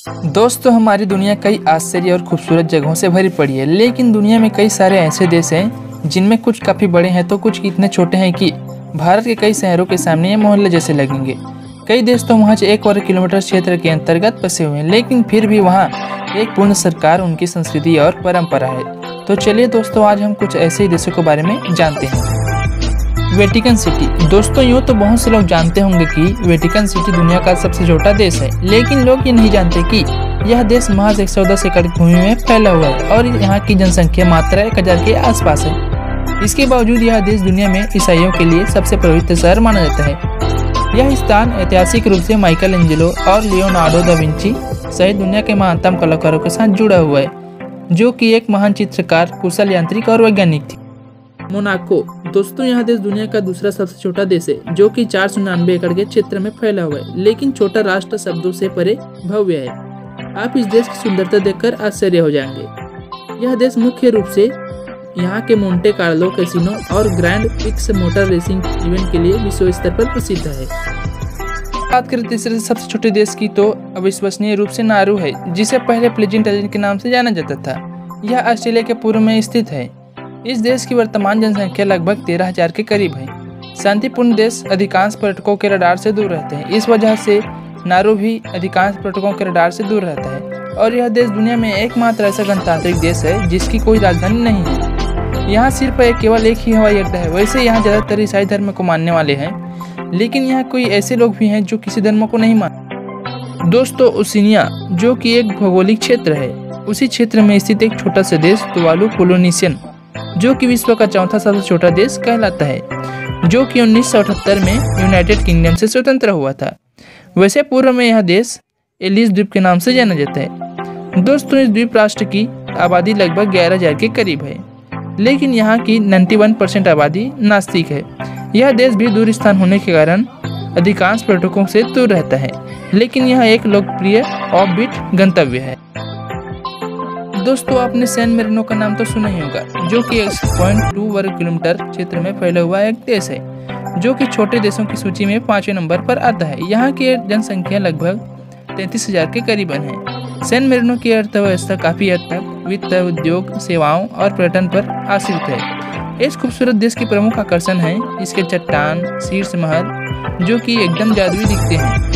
दोस्तों, हमारी दुनिया कई आश्चर्य और खूबसूरत जगहों से भरी पड़ी है, लेकिन दुनिया में कई सारे ऐसे देश हैं जिनमें कुछ काफ़ी बड़े हैं तो कुछ इतने छोटे हैं कि भारत के कई शहरों के सामने ये मोहल्ले जैसे लगेंगे। कई देश तो वहाँ 1 वर्ग किलोमीटर क्षेत्र के अंतर्गत बसे हुए हैं, लेकिन फिर भी वहाँ एक पूर्ण सरकार, उनकी संस्कृति और परंपरा है। तो चलिए दोस्तों, आज हम कुछ ऐसे ही देशों के बारे में जानते हैं। Vatican city. दोस्तों, यूँ तो बहुत से लोग जानते होंगे कि वेटिकन सिटी दुनिया का सबसे छोटा देश है, लेकिन लोग ये नहीं जानते कि यह देश महज 110 एकड़ भूमि में फैला हुआ है और यहाँ की जनसंख्या मात्र 1000 के आसपास है। इसके बावजूद यह देश दुनिया में ईसाइयों के लिए सबसे पवित्र शहर माना जाता है। यह स्थान ऐतिहासिक रूप से माइकल एंजेलो और लियोनार्डो दा विंची सहित दुनिया के महानतम कलाकारों के साथ जुड़ा हुआ है, जो कि एक महान चित्रकार, कुशल यांत्रिक और वैज्ञानिक थी। मोनाको। दोस्तों, यह देश दुनिया का दूसरा सबसे छोटा देश है, जो कि 499 एकड़ के क्षेत्र में फैला हुआ है, लेकिन छोटा राष्ट्र शब्दों से परे भव्य है। आप इस देश की सुंदरता देखकर आश्चर्य हो जाएंगे। यह देश मुख्य रूप से यहाँ के मोंटे कार्लो कैसीनो और grand prix motor racing event के लिए विश्व स्तर पर प्रसिद्ध है। बात करें तीसरे सबसे छोटे देश की, तो अविश्वसनीय रूप से नारू है, जिसे पहले प्लेजेंट आइलैंड के नाम से जाना जाता था। यह ऑस्ट्रेलिया के पूर्व में स्थित है। इस देश की वर्तमान जनसंख्या लगभग 13,000 के करीब है। शांतिपूर्ण देश अधिकांश पर्यटकों के रडार से दूर रहते हैं। इस वजह से नारू भी अधिकांश पर्यटकों के रडार से दूर रहता है। और यह देश दुनिया में एकमात्र ऐसा गणतांत्रिक देश है जिसकी कोई राजधानी नहीं है। यहाँ सिर्फ केवल एक ही हवाई अड्डा है। वैसे यहाँ ज़्यादातर ईसाई धर्म को मानने वाले हैं, लेकिन यहाँ कोई ऐसे लोग भी हैं जो किसी धर्म को नहीं मानते। दोस्तों, ओशिनिया, जो कि एक भौगोलिक क्षेत्र है, उसी क्षेत्र में स्थित एक छोटा सा देश तुवालू पोलिनेशियन, जो कि विश्व का चौथा सबसे छोटा देश कहलाता है, जो कि 1978 में यूनाइटेड किंगडम से स्वतंत्र हुआ था। वैसे पूर्व में यह देश एलिस द्वीप के नाम से जाना जाता है। दोस्तों, इस द्वीप राष्ट्र की आबादी लगभग 11,000 के करीब है, लेकिन यहाँ की 91% आबादी नास्तिक है। यह देश भी दूर स्थान होने के कारण अधिकांश पर्यटकों से दूर रहता है, लेकिन यह एक लोकप्रिय ऑफबीट गंतव्य है। दोस्तों, आपने सैन मेरिनो का नाम तो सुना ही होगा, जो कि 1.2 वर्ग किलोमीटर क्षेत्र में फैला हुआ एक देश है, जो कि छोटे देशों की सूची में 5वें नंबर पर आता है। यहाँ की जनसंख्या लगभग 33,000 के करीबन है। सैन मेरिनो की अर्थव्यवस्था काफ़ी हद तक वित्त, उद्योग, सेवाओं और पर्यटन पर आश्रित है। इस खूबसूरत देश की प्रमुख आकर्षण है इसके चट्टान, शीर्ष महल, जो कि एकदम जादुई दिखते हैं।